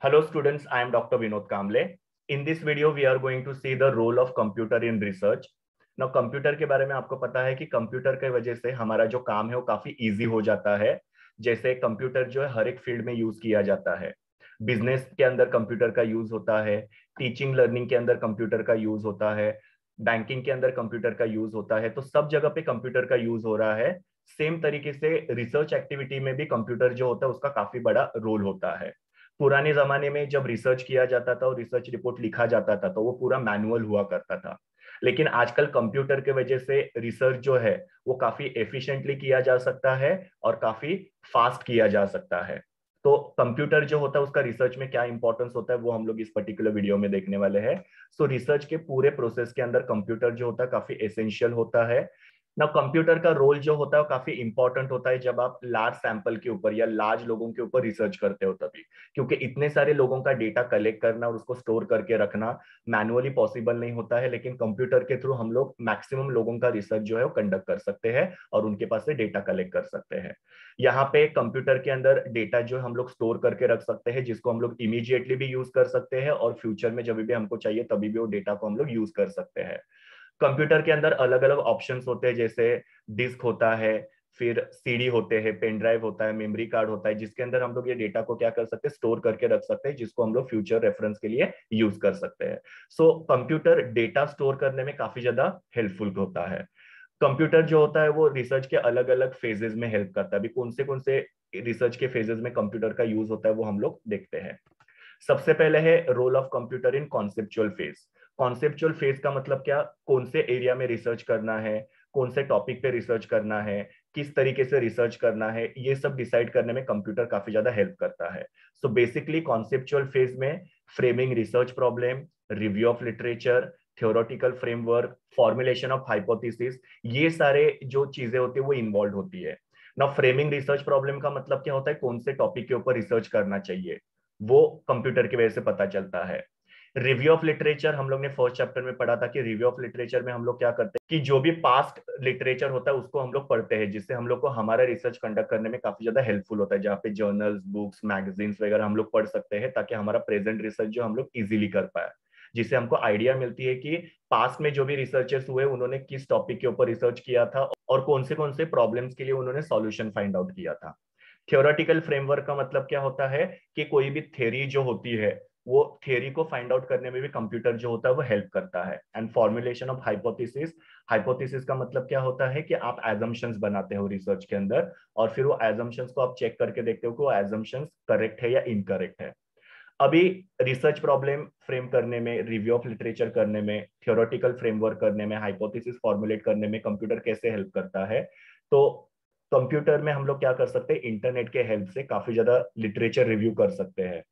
Hello students, I am Dr. Vinod Kamble. In this video, we are going to see the role of computer in research. Now, computer के बारे में आपको पता है कि computer की वजह से हमारा जो काम है वो काफी इजी हो जाता है। जैसे कंप्यूटर जो है हर एक फील्ड में यूज किया जाता है। बिजनेस के अंदर कंप्यूटर का यूज होता है, टीचिंग लर्निंग के अंदर कंप्यूटर का यूज होता है, बैंकिंग के अंदर कंप्यूटर का यूज होता है। तो सब जगह पे कंप्यूटर का यूज हो रहा है। सेम तरीके से रिसर्च एक्टिविटी में भी कंप्यूटर जो होता है उसका काफी बड़ा रोल होता है। पुराने जमाने में जब रिसर्च किया जाता था और रिसर्च रिपोर्ट लिखा जाता था तो वो पूरा मैनुअल हुआ करता था। लेकिन आजकल कंप्यूटर के वजह से रिसर्च जो है वो काफी एफिशिएंटली किया जा सकता है और काफी फास्ट किया जा सकता है। तो कंप्यूटर जो होता है उसका रिसर्च में क्या इंपॉर्टेंस होता है वो हम लोग इस पर्टिकुलर वीडियो में देखने वाले हैं। सो रिसर्च के पूरे प्रोसेस के अंदर कंप्यूटर जो होता है काफी एसेंशियल होता है ना। कंप्यूटर का रोल जो होता है वो काफी इंपॉर्टेंट होता है जब आप लार्ज सैंपल के ऊपर या लार्ज लोगों के ऊपर रिसर्च करते हो तभी, क्योंकि इतने सारे लोगों का डेटा कलेक्ट करना और उसको स्टोर करके रखना मैनुअली पॉसिबल नहीं होता है। लेकिन कंप्यूटर के थ्रू हम लोग मैक्सिमम लोगों का रिसर्च जो है वो कंडक्ट कर सकते हैं और उनके पास से डेटा कलेक्ट कर सकते हैं। यहाँ पे कंप्यूटर के अंदर डेटा जो हम लोग स्टोर करके रख सकते हैं, जिसको हम लोग इमीडिएटली भी यूज कर सकते हैं और फ्यूचर में जब भी हमको चाहिए तभी भी वो डेटा को हम लोग यूज कर सकते हैं। कंप्यूटर के अंदर अलग अलग ऑप्शंस होते हैं, जैसे डिस्क होता है, फिर सीडी होते हैं, पेन ड्राइव होता है, मेमोरी कार्ड होता है, जिसके अंदर हम लोग ये डेटा को क्या कर सकते हैं, स्टोर करके रख सकते हैं, जिसको हम लोग फ्यूचर रेफरेंस के लिए यूज कर सकते हैं। सो कंप्यूटर डेटा स्टोर करने में काफी ज्यादा हेल्पफुल होता है। कंप्यूटर जो होता है वो रिसर्च के अलग अलग फेजेस में हेल्प करता है। अभी कौन से रिसर्च के फेजेस में कंप्यूटर का यूज होता है वो हम लोग देखते हैं। सबसे पहले है role of computer in conceptual phase. Conceptual phase का मतलब क्या, कौन से एरिया में रिसर्च करना है, कौन से टॉपिक पे रिसर्च करना है, किस तरीके से रिसर्च करना है, ये सब डिसाइड करने में कंप्यूटर काफी ज्यादा हेल्प करता है। सो बेसिकली कॉन्सेप्चुअल फेज में framing research problem, review of literature, theoretical framework, formulation of hypothesis, ये सारे जो चीजें होती है वो इन्वॉल्व होती है ना। फ्रेमिंग रिसर्च प्रॉब्लम का मतलब क्या होता है, कौन से टॉपिक के ऊपर रिसर्च करना चाहिए, वो कंप्यूटर की वजह से पता चलता है। रिव्यू ऑफ लिटरेचर हम लोग ने फर्स्ट चैप्टर में पढ़ा था कि रिव्यू ऑफ लिटरेचर में हम लोग क्या करते हैं कि जो भी पास्ट लिटरेचर होता है उसको हम लोग पढ़ते हैं, जिससे हम लोग को हमारा रिसर्च कंडक्ट करने में काफी ज्यादा हेल्पफुल होता है, जहाँ पे जर्नल्स, बुक्स, मैगजीन्स वगैरह हम लोग पढ़ सकते हैं, ताकि हमारा प्रेजेंट रिसर्च जो हम लोग इजीली कर पाए, जिससे हमको आइडिया मिलती है कि पास्ट में जो भी रिसर्चर्स हुए उन्होंने किस टॉपिक के ऊपर रिसर्च किया था और कौन से प्रॉब्लम्स के लिए उन्होंने सॉल्यूशन फाइंड आउट किया था। थ्योरेटिकल फ्रेमवर्क का मतलब क्या होता है कि कोई भी थ्योरी जो होती है वो थ्योरी को फाइंड आउट करने में भी कंप्यूटर जो होता है वो हेल्प करता है। And formulation of hypothesis, hypothesis का मतलब क्या होता है कि आप एजम्पशंस बनाते हो रिसर्च के अंदर और फिर वो एजम्पशंस को आप चेक करके देखते हो कि वो एजम्पशंस करेक्ट है या इनकरेक्ट है। अभी रिसर्च प्रॉब्लम फ्रेम करने में, रिव्यू ऑफ लिटरेचर करने में, थ्योरेटिकल फ्रेमवर्क करने में, हाइपोथेसिस फॉर्मुलेट करने में कंप्यूटर कैसे हेल्प करता है। तो कंप्यूटर में हम लोग क्या कर सकते हैं, इंटरनेट के हेल्प से काफी ज्यादा लिटरेचर रिव्यू कर सकते हैं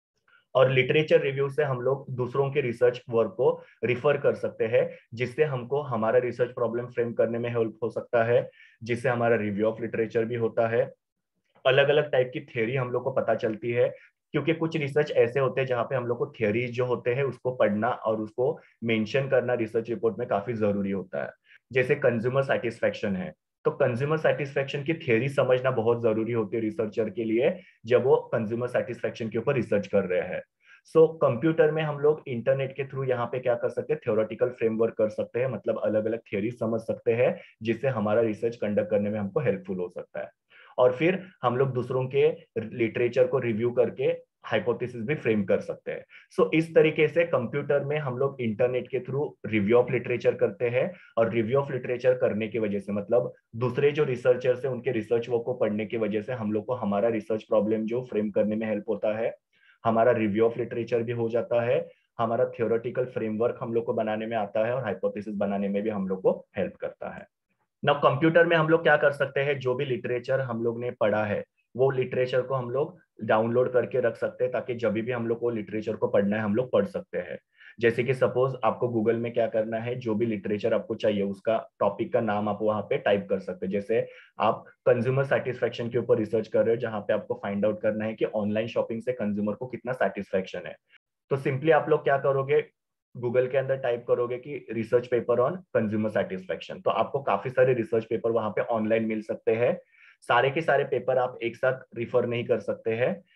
और लिटरेचर रिव्यू से हम लोग दूसरों के रिसर्च वर्क को रिफर कर सकते हैं, जिससे हमको हमारा रिसर्च प्रॉब्लम फ्रेम करने में हेल्प हो सकता है, जिससे हमारा रिव्यू ऑफ लिटरेचर भी होता है। अलग अलग टाइप की थ्योरी हम लोग को पता चलती है, क्योंकि कुछ रिसर्च ऐसे होते हैं जहां पे हम लोग को थ्योरीज जो होते हैं उसको पढ़ना और उसको मेंशन करना रिसर्च रिपोर्ट में काफी जरूरी होता है। जैसे कंज्यूमर सेटिस्फेक्शन है, तो कंज्यूमर सेटिस्फेक्शन की थ्योरी समझना बहुत जरूरी होती है रिसर्चर के लिए जब वो कंज्यूमर सेटिस्फेक्शन के ऊपर रिसर्च कर रहे हैं। सो कंप्यूटर में हम लोग इंटरनेट के थ्रू यहाँ पे क्या कर सकते हैं, थ्योरेटिकल फ्रेमवर्क कर सकते हैं, मतलब अलग अलग थ्योरी समझ सकते हैं, जिससे हमारा रिसर्च कंडक्ट करने में हमको हेल्पफुल हो सकता है। और फिर हम लोग दूसरों के लिटरेचर को रिव्यू करके हाइपोथेसिस भी फ्रेम कर सकते हैं। सो इस तरीके से कंप्यूटर में हम लोग इंटरनेट के थ्रू रिव्यू ऑफ लिटरेचर करते हैं और रिव्यू ऑफ लिटरेचर करने की वजह से, मतलब दूसरे जो रिसर्चर्स हैं उनके रिसर्च वर्क को पढ़ने की वजह से हम लोग को हमारा रिसर्च प्रॉब्लम जो फ्रेम करने में हेल्प होता है, हमारा रिव्यू ऑफ लिटरेचर भी हो जाता है, हमारा थ्योरेटिकल फ्रेमवर्क हम लोग को बनाने में आता है और हाइपोथेसिस बनाने में भी हम लोग को हेल्प करता है ना। कंप्यूटर में हम लोग क्या कर सकते हैं, जो भी लिटरेचर हम लोग ने पढ़ा है वो लिटरेचर को हम लोग डाउनलोड करके रख सकते हैं, ताकि जब भी हम लोग को लिटरेचर को पढ़ना है हम लोग पढ़ सकते हैं। जैसे कि सपोज आपको गूगल में क्या करना है, जो भी लिटरेचर आपको चाहिए उसका टॉपिक का नाम आप वहां पे टाइप कर सकते हैं। जैसे आप कंज्यूमर सेटिस्फेक्शन के ऊपर रिसर्च कर रहे हो, जहां पे आपको फाइंड आउट करना है कि ऑनलाइन शॉपिंग से कंज्यूमर को कितना सेटिस्फेक्शन है, तो सिंपली आप लोग क्या करोगे, गूगल के अंदर टाइप करोगे कि research paper on consumer satisfaction, तो आपको काफी सारे रिसर्च पेपर वहां पे ऑनलाइन मिल सकते हैं। सारे के सारे पेपर आप एक साथ रिफर नहीं कर सकते हैं,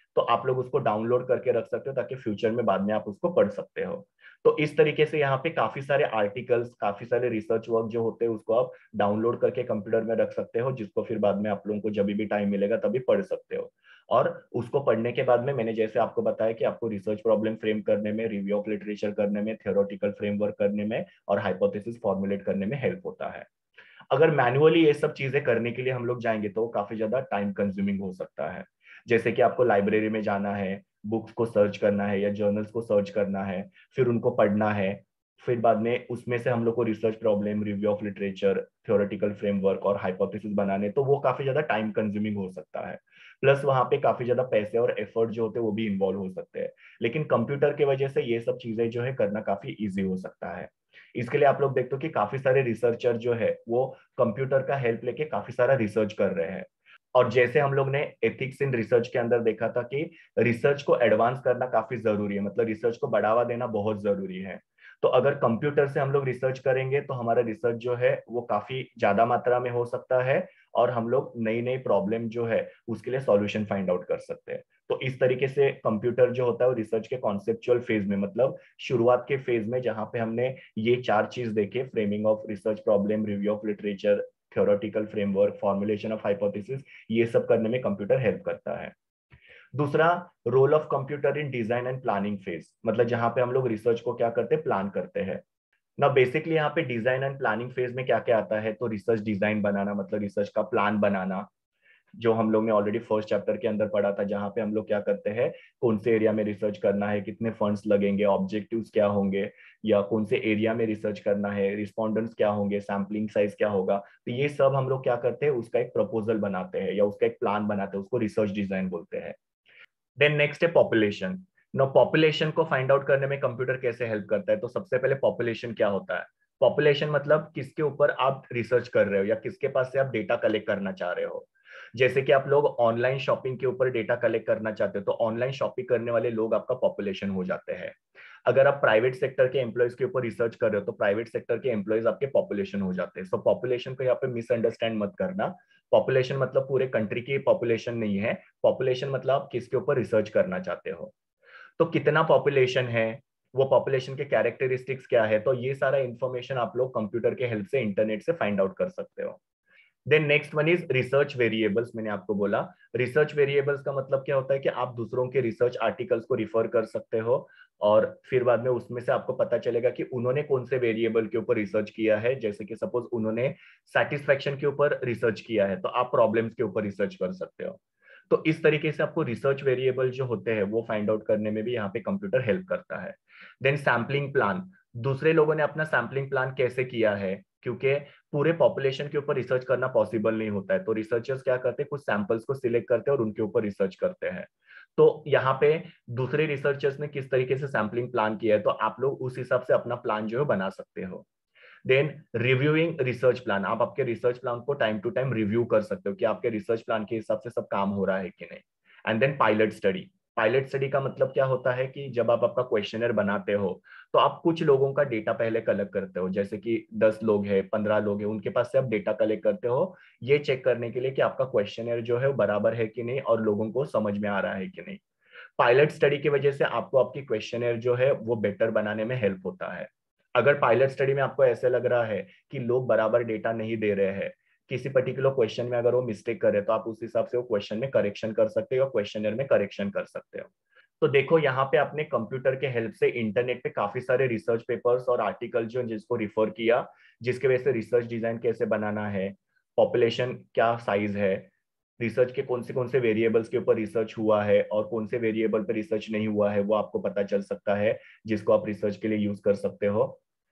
तो आप लोग उसको डाउनलोड करके रख सकते हो ताकि फ्यूचर में बाद में आप उसको पढ़ सकते हो। तो इस तरीके से यहाँ पे काफी सारे आर्टिकल्स, काफी सारे रिसर्च वर्क जो होते हैं उसको आप डाउनलोड करके कंप्यूटर में रख सकते हो, जिसको फिर बाद में आप लोगों को जब भी टाइम मिलेगा तभी पढ़ सकते हो। और उसको पढ़ने के बाद में मैंने जैसे आपको बताया कि आपको रिसर्च प्रॉब्लम फ्रेम करने में, रिव्यू ऑफ लिटरेचर करने में, थ्योरेटिकल फ्रेमवर्क करने में और हाइपोथेसिस फॉर्मुलेट करने में हेल्प होता है। अगर मैनुअली ये सब चीजें करने के लिए हम लोग जाएंगे तो काफी ज्यादा टाइम कंज्यूमिंग हो सकता है। जैसे कि आपको लाइब्रेरी में जाना है, बुक्स को सर्च करना है या जर्नल्स को सर्च करना है, फिर उनको पढ़ना है, फिर बाद में उसमें से हम लोग को research problem, review of literature, theoretical framework और हाइपोथेसिस बनाने, तो वो काफी ज्यादा टाइम कंज्यूमिंग हो सकता है। प्लस वहां पे काफी ज्यादा पैसे और एफर्ट जो होते हैं वो भी इन्वॉल्व हो सकते हैं। लेकिन कंप्यूटर की वजह से ये सब चीजें जो है करना काफी ईजी हो सकता है। इसके लिए आप लोग देखते हो कि काफी सारे रिसर्चर जो है वो कंप्यूटर का हेल्प लेके काफी सारा रिसर्च कर रहे हैं। और जैसे हम लोग ने एथिक्स इन रिसर्च के अंदर देखा था कि रिसर्च को एडवांस करना काफी जरूरी है, मतलब रिसर्च को बढ़ावा देना बहुत जरूरी है। तो अगर कंप्यूटर से हम लोग रिसर्च करेंगे तो हमारा रिसर्च जो है वो काफी ज्यादा मात्रा में हो सकता है और हम लोग नई नई प्रॉब्लम जो है उसके लिए सॉल्यूशन फाइंड आउट कर सकते हैं। तो इस तरीके से कंप्यूटर जो होता है वो रिसर्च के कॉन्सेप्चुअल फेज में, मतलब शुरुआत के फेज में जहां पे हमने ये चार चीज देखे, framing of research problem, review of literature, theoretical framework, formulation of hypothesis, ये सब करने में कंप्यूटर हेल्प करता है। दूसरा, role of computer in design and planning phase, मतलब जहां पे हम लोग रिसर्च को क्या करते हैं, प्लान करते हैं ना। बेसिकली यहाँ पे डिजाइन एंड प्लानिंग फेज में क्या क्या आता है, तो रिसर्च डिजाइन बनाना, मतलब रिसर्च का प्लान बनाना, जो हम लोग ने ऑलरेडी फर्स्ट चैप्टर के अंदर पढ़ा था, जहां पे हम लोग क्या करते हैं, कौन से एरिया में रिसर्च करना है, कितने फंड्स लगेंगे, ऑब्जेक्टिव्स क्या होंगे, या कौन से एरिया में रिसर्च करना है, रिस्पॉन्डेंट्स क्या होंगे, सैम्पलिंग साइज क्या होगा, तो ये सब हम लोग क्या करते हैं, उसका एक प्रपोजल बनाते हैं या उसका एक प्लान बनाते हैं, उसको रिसर्च डिजाइन बोलते हैं। देन नेक्स्ट है पॉपुलेशन। नो, पॉपुलेशन को फाइंड आउट करने में कंप्यूटर कैसे हेल्प करता है, तो सबसे पहले पॉपुलेशन क्या होता है। पॉपुलेशन मतलब किसके ऊपर आप रिसर्च कर रहे हो या किसके पास से आप डेटा कलेक्ट करना चाह रहे हो। जैसे कि आप लोग ऑनलाइन शॉपिंग के ऊपर डेटा कलेक्ट करना चाहते हो तो ऑनलाइन शॉपिंग करने वाले लोग आपका पॉपुलेशन हो जाते हैं। अगर आप प्राइवेट सेक्टर के एम्प्लॉयज के ऊपर रिसर्च कर रहे हो तो प्राइवेट सेक्टर के एम्प्लॉयज आपके पॉपुलेशन हो जाते हैं। सो पॉपुलेशन को यहाँ पे मिसअंडरस्टैंड मत करना। पॉपुलेशन मतलब पूरे कंट्री की पॉपुलेशन नहीं है। पॉपुलेशन मतलब आप किसके ऊपर रिसर्च करना चाहते हो, तो कितना पॉपुलेशन है, वो पॉपुलेशन के कैरेक्टरिस्टिक्स क्या है, तो ये सारा इंफॉर्मेशन आप लोग कंप्यूटर के हेल्प से, इंटरनेट से फाइंड आउट कर सकते हो। Then next one is research variables. मैंने आपको बोला रिसर्च वेरिएबल्स का मतलब क्या होता है कि आप दूसरों के रिसर्च आर्टिकल्स को रिफर कर सकते हो और फिर बाद में उसमें से आपको पता चलेगा कि उन्होंने कौन से वेरिएबल के ऊपर रिसर्च किया है। जैसे कि सपोज उन्होंने सेटिस्फेक्शन के ऊपर रिसर्च किया है तो आप प्रॉब्लम्स के ऊपर रिसर्च कर सकते हो। तो इस तरीके से आपको रिसर्च वेरिएबल जो होते हैं वो फाइंड आउट करने में भी यहाँ पे कंप्यूटर हेल्प करता है। देन सैम्पलिंग प्लान, दूसरे लोगों ने अपना सैम्पलिंग प्लान कैसे किया है, क्योंकि पूरे पॉपुलेशन के ऊपर रिसर्च करना पॉसिबल नहीं होता है, तो रिसर्चर्स क्या करते हैं, कुछ सैंपल्स को सिलेक्ट करते हैं और उनके ऊपर रिसर्च करते हैं। तो यहाँ पे दूसरे रिसर्चर्स ने किस तरीके से सैम्पलिंग प्लान किया है तो आप लोग उस हिसाब से अपना प्लान जो है बना सकते हो। देन रिव्यूइंग रिसर्च प्लान, आप आपके रिसर्च प्लान को टाइम टू टाइम रिव्यू कर सकते हो कि आपके रिसर्च प्लान के हिसाब से सब काम हो रहा है कि नहीं। And then pilot study, pilot study का मतलब क्या होता है कि जब आप आपका क्वेश्चनर बनाते हो तो आप कुछ लोगों का डेटा पहले कलेक्ट करते हो, जैसे कि 10 लोग हैं, 15 लोग हैं, उनके पास से आप डेटा कलेक्ट करते हो ये चेक करने के लिए कि आपका क्वेश्चनर जो है वो बराबर है कि नहीं और लोगों को समझ में आ रहा है कि नहीं। पायलट स्टडी की वजह से आपको आपकी क्वेश्चनर जो है वो बेटर बनाने में हेल्प होता है। अगर पायलट स्टडी में आपको ऐसे लग रहा है कि लोग बराबर डेटा नहीं दे रहे हैं, किसी पर्टिकुलर क्वेश्चन में अगर वो मिस्टेक कर रहे तो आप उस हिसाब से वो क्वेश्चन में करेक्शन कर सकते हो, क्वेश्चनर में करेक्शन कर सकते हो। तो देखो यहाँ पे आपने कंप्यूटर के हेल्प से इंटरनेट पे काफी सारे रिसर्च पेपर्स और आर्टिकल जो जिसको रिफर किया, जिसके वजह से रिसर्च डिजाइन कैसे बनाना है, पॉपुलेशन क्या साइज है, रिसर्च के कौन से वेरिएबल्स के ऊपर रिसर्च हुआ है और कौन से वेरिएबल पे रिसर्च नहीं हुआ है वो आपको पता चल सकता है, जिसको आप रिसर्च के लिए यूज कर सकते हो।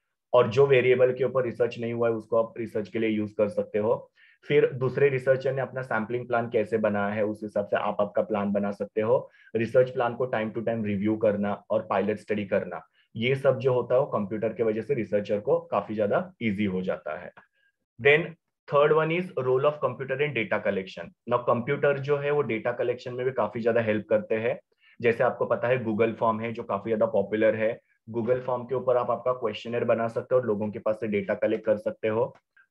और जो वेरिएबल के ऊपर रिसर्च नहीं हुआ है उसको आप रिसर्च के लिए यूज कर सकते हो। फिर दूसरे रिसर्चर ने अपना सैम्पलिंग प्लान कैसे बनाया है उस हिसाब से आप आपका प्लान बना सकते हो। रिसर्च प्लान को टाइम टू टाइम रिव्यू करना और पायलट स्टडी करना, ये सब जो होता है वो कंप्यूटर के वजह से रिसर्चर को काफी ज्यादा इजी हो जाता है। Then third one is role of computer in data collection. Now computer जो है वो डेटा कलेक्शन में भी काफी ज्यादा हेल्प करते हैं। जैसे आपको पता है गूगल फॉर्म है जो काफी ज्यादा पॉपुलर है। गूगल फॉर्म के ऊपर आप आपका क्वेश्चनर बना सकते हो और लोगों के पास से डेटा कलेक्ट कर सकते हो।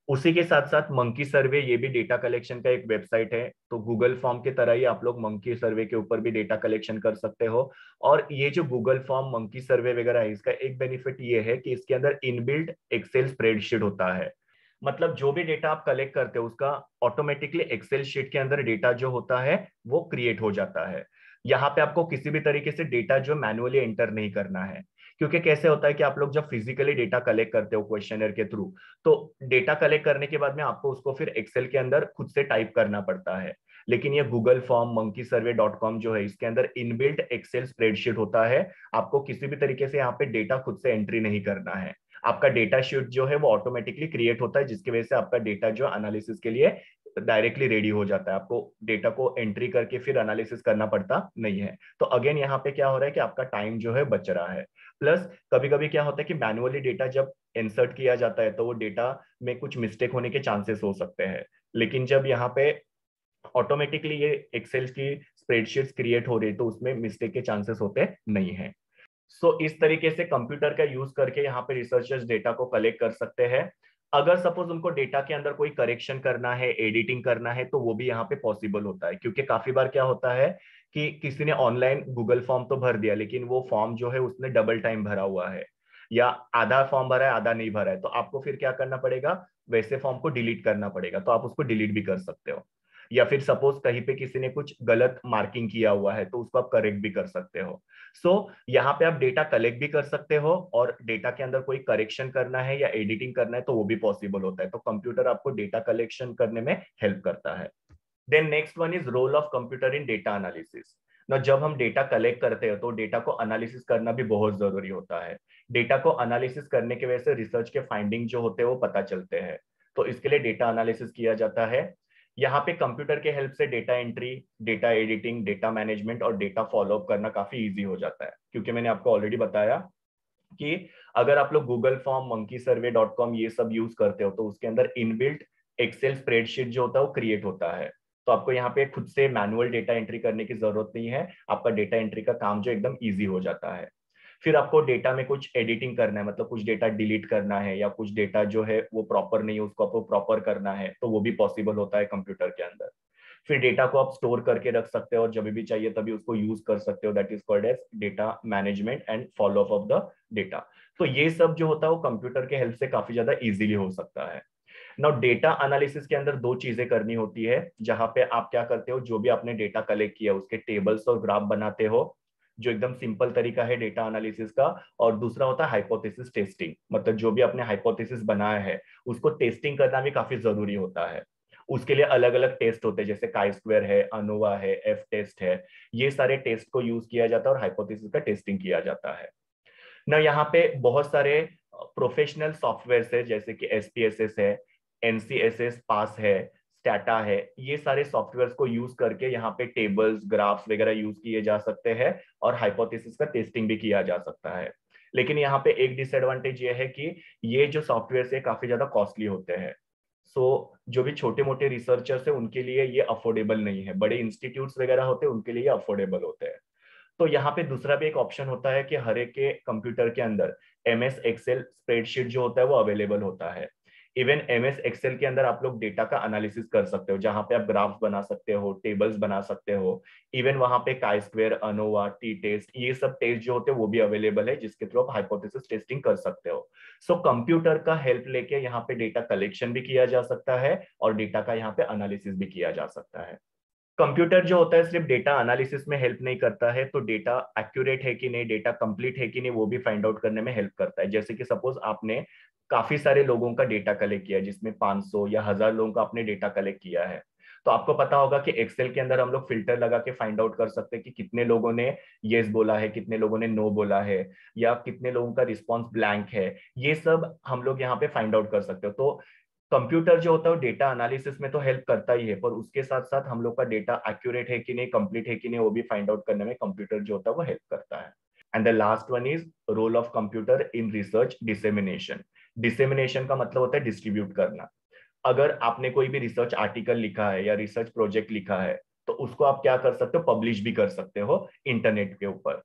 उसी के साथ साथ मंकी सर्वे, ये भी डेटा कलेक्शन का एक वेबसाइट है। तो गूगल फॉर्म की तरह ही आप लोग मंकी सर्वे के ऊपर भी डेटा कलेक्शन कर सकते हो। और ये जो गूगल फॉर्म, मंकी सर्वे वगैरह है, इसका एक बेनिफिट ये है कि इसके अंदर इनबिल्ट एक्सेल स्प्रेडशीट होता है। मतलब जो भी डेटा आप कलेक्ट करते हो उसका ऑटोमेटिकली एक्सेल शीट के अंदर डेटा जो होता है वो क्रिएट हो जाता है। यहाँ पे आपको किसी भी तरीके से डेटा जो मैनुअली एंटर नहीं करना है। क्योंकि कैसे होता है कि आप लोग जब फिजिकली डेटा कलेक्ट करते हो क्वेश्चनर के थ्रू, तो डेटा कलेक्ट करने के बाद में आपको उसको फिर एक्सेल के अंदर खुद से टाइप करना पड़ता है। लेकिन ये Google form monkey survey dot com जो है, इसके अंदर इनबिल्ट एक्सेल स्प्रेडशीट होता है। आपको किसी भी तरीके से यहाँ पे डेटा खुद से एंट्री नहीं करना है। आपका डेटा शीट जो है वो ऑटोमेटिकली क्रिएट होता है, जिसकी वजह से आपका डेटा जो एनालिसिस के लिए डायरेक्टली रेडी हो जाता है। आपको डेटा को एंट्री करके फिर एनालिसिस करना पड़ता नहीं है। तो अगेन यहाँ पे क्या हो रहा है कि आपका टाइम जो है बच रहा है। प्लस कभी कभी क्या होता है कि मैनुअली डेटा जब इंसर्ट किया जाता है तो वो डेटा में कुछ मिस्टेक होने के चांसेस हो सकते हैं। लेकिन जब यहाँ पे ऑटोमेटिकली ये एक्सेल की स्प्रेडशीट्स क्रिएट हो रही है तो उसमें मिस्टेक के चांसेस होते नहीं है। सो इस तरीके से कंप्यूटर का यूज करके यहाँ पे रिसर्चर्स डेटा को कलेक्ट कर सकते हैं। अगर सपोज उनको डेटा के अंदर कोई करेक्शन करना है, एडिटिंग करना है, तो वो भी यहाँ पे पॉसिबल होता है। क्योंकि काफी बार क्या होता है कि किसी ने ऑनलाइन गूगल फॉर्म तो भर दिया, लेकिन वो फॉर्म जो है उसने डबल टाइम भरा हुआ है, या आधा फॉर्म भरा है आधा नहीं भरा है, तो आपको फिर क्या करना पड़ेगा, वैसे फॉर्म को डिलीट करना पड़ेगा। तो आप उसको डिलीट भी कर सकते हो। या फिर सपोज कहीं पे किसी ने कुछ गलत मार्किंग किया हुआ है तो उसको आप करेक्ट भी कर सकते हो। सो यहाँ पे आप डेटा कलेक्ट भी कर सकते हो, और डेटा के अंदर कोई करेक्शन करना है या एडिटिंग करना है तो वो भी पॉसिबल होता है। तो कंप्यूटर आपको डेटा कलेक्शन करने में हेल्प करता है। Then next one is role of computer in data analysis. ना जब हम डेटा कलेक्ट करते हैं तो डेटा को एनालिसिस करना भी बहुत जरूरी होता है। डेटा को एनालिसिस करने की वजह से रिसर्च के फाइंडिंग जो होते हैं वो पता चलते हैं। तो इसके लिए डेटा एनालिसिस किया जाता है। यहाँ पे कंप्यूटर के हेल्प से data entry, data editing, data management और डेटा फॉलोअप करना काफी इजी हो जाता है। क्योंकि मैंने आपको ऑलरेडी बताया कि अगर आप लोग Google form, monkey survey dot com ये सब यूज करते हो तो उसके अंदर इनबिल्ट एक्सेल स्प्रेडशीट जो होता है वो क्रिएट होता है। तो आपको यहाँ पे खुद से मैनुअल डेटा एंट्री करने की जरूरत नहीं है। आपका डेटा एंट्री का काम जो एकदम ईजी हो जाता है। फिर आपको डेटा में कुछ एडिटिंग करना है, मतलब कुछ डेटा डिलीट करना है, या कुछ डेटा जो है वो प्रॉपर नहीं है उसको आपको प्रॉपर करना है, तो वो भी पॉसिबल होता है कंप्यूटर के अंदर। फिर डेटा को आप स्टोर करके रख सकते हो और जब भी चाहिए तभी उसको यूज कर सकते हो। That is called as data management and follow up of the data. तो ये सब जो होता है वो कंप्यूटर के हेल्प से काफी ज्यादा इजीली हो सकता है। नाउ डेटा एनालिसिस के अंदर दो चीजें करनी होती है, जहां पे आप क्या करते हो, जो भी आपने डेटा कलेक्ट किया उसके टेबल्स और ग्राफ बनाते हो, जो एकदम सिंपल तरीका है डेटा एनालिसिस का। और दूसरा होता है हाइपोथेसिस टेस्टिंग, मतलब जो भी आपने हाइपोथेसिस बनाया है उसको टेस्टिंग करना भी काफी जरूरी होता है। उसके लिए अलग अलग टेस्ट होते हैं, जैसे काई स्क्वायर है, अनोवा है, एफ टेस्ट है। ये सारे टेस्ट को यूज किया जाता है और हाइपोथेसिस का टेस्टिंग किया जाता है ना। यहाँ पे बहुत सारे प्रोफेशनल सॉफ्टवेयर है, जैसे कि एसपीएसएस है, एनसीएसएस पास है, स्टैटा है। ये सारे सॉफ्टवेयर को यूज करके यहाँ पे टेबल्स, ग्राफ्स वगैरह यूज किए जा सकते हैं और हाइपोथेसिस का टेस्टिंग भी किया जा सकता है। लेकिन यहाँ पे एक डिसएडवांटेज ये है कि ये जो सॉफ्टवेयर है काफी ज्यादा कॉस्टली होते हैं। सो जो भी छोटे मोटे रिसर्चर्स है उनके लिए ये अफोर्डेबल नहीं है। बड़े इंस्टीट्यूट्स वगैरह होते हैं उनके लिए ये अफोर्डेबल होते हैं। तो यहाँ पे दूसरा भी एक ऑप्शन होता है कि हर एक के कंप्यूटर के अंदर एमएस एक्सेल स्प्रेडशीट जो होता है वो अवेलेबल होता है। इवन एमएस एक्सेल के अंदर आप लोग डेटा का एनालिसिस कर सकते हो, जहां पे आप ग्राफ्स बना सकते हो, टेबल्स बना सकते हो। इवन वहां पे chi square, ANOVA, T test, ये सब टेस्ट जो होते हैं वो भी अवेलेबल है, जिसके थ्रू आप हाइपोथेसिस टेस्टिंग कर सकते हो। सो कंप्यूटर का हेल्प लेके यहाँ पे डेटा कलेक्शन भी किया जा सकता है और डेटा का यहाँ पे एनालिसिस भी किया जा सकता है। कंप्यूटर जो होता है सिर्फ डेटा एनालिसिस में हेल्प नहीं करता है, तो डेटा एक्यूरेट है कि नहीं, डेटा कंप्लीट है कि नहीं, वो भी फाइंड आउट करने में हेल्प करता है। जैसे कि सपोज आपने काफी सारे लोगों का डेटा कलेक्ट किया, जिसमें 500 या 1000 लोगों का आपने डेटा कलेक्ट किया है। तो आपको पता होगा कि एक्सेल के अंदर हम लोग फिल्टर लगा के फाइंड आउट कर सकते हैं कि कितने लोगों ने येस बोला है, कितने लोगों ने नो बोला है, या कितने लोगों का रिस्पॉन्स ब्लैंक है। ये सब हम लोग यहाँ पे फाइंड आउट कर सकते हो। तो कंप्यूटर जो होता है वो डेटा एनालिसिस में तो हेल्प करता ही है, पर उसके साथ साथ हम लोग का डेटा एक्यूरेट है कि नहीं, कंप्लीट है कि नहीं, वो भी फाइंड आउट करने में कंप्यूटर जो होता है वो हेल्प करता है। And the last one is role of computer in research dissemination. Dissemination का मतलब होता है डिस्ट्रीब्यूट करना। अगर आपने कोई भी रिसर्च आर्टिकल लिखा है या रिसर्च प्रोजेक्ट लिखा है तो उसको आप क्या कर सकते हो, पब्लिश भी कर सकते हो इंटरनेट के ऊपर।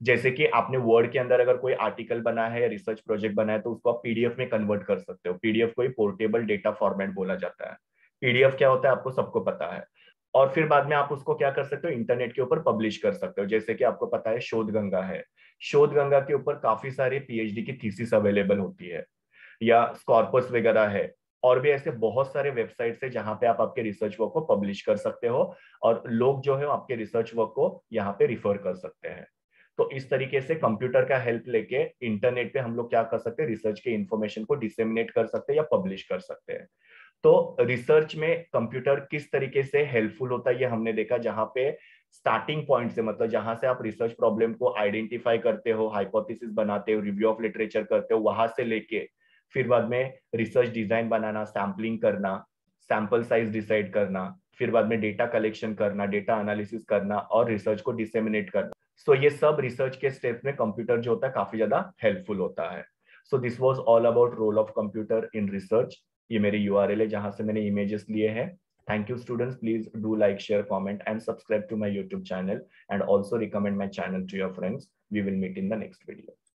जैसे कि आपने वर्ड के अंदर अगर कोई आर्टिकल बना है या रिसर्च प्रोजेक्ट बना है तो उसको आप पीडीएफ में कन्वर्ट कर सकते हो। पीडीएफ को ही पोर्टेबल डेटा फॉर्मेट बोला जाता है। पीडीएफ क्या होता है आपको सबको पता है। और फिर बाद में आप उसको क्या कर सकते हो, इंटरनेट के ऊपर पब्लिश कर सकते हो। जैसे कि आपको पता है शोध गंगा है, शोध गंगा के ऊपर काफी सारे पीएचडी की थीसिस अवेलेबल होती है, या स्कॉर्पस वगैरह है। और भी ऐसे बहुत सारे वेबसाइट्स है जहां पे आप आपके रिसर्च वर्क को पब्लिश कर सकते हो, और लोग जो है आपके रिसर्च वर्क को यहाँ पे रिफर कर सकते हैं। तो इस तरीके से कंप्यूटर का हेल्प लेके इंटरनेट पे हम लोग क्या कर सकते हैं, रिसर्च के इंफॉर्मेशन को डिसेमिनेट कर सकते हैं या पब्लिश कर सकते हैं। तो रिसर्च में कंप्यूटर किस तरीके से हेल्पफुल होता है ये हमने देखा, जहां पे स्टार्टिंग पॉइंट से, मतलब जहां से आप रिसर्च प्रॉब्लम को आइडेंटिफाई करते हो, हाइपोथेसिस बनाते हो, रिव्यू ऑफ लिटरेचर करते हो, वहां से लेके फिर बाद में रिसर्च डिजाइन बनाना, सैम्पलिंग करना, सैंपल साइज डिसाइड करना, फिर बाद में डेटा कलेक्शन करना, डेटा एनालिसिस करना और रिसर्च को डिसेमिनेट करना। सो ये सब रिसर्च के स्टेप्स में कंप्यूटर जो होता है काफी ज्यादा हेल्पफुल होता है। So this was all about role of computer in research. ये मेरे यूआरएल है जहां से मैंने इमेजेस लिए हैं। Thank you students, please do like, share, comment and subscribe to my YouTube channel, and also recommend my channel to your friends. We will meet in the next video.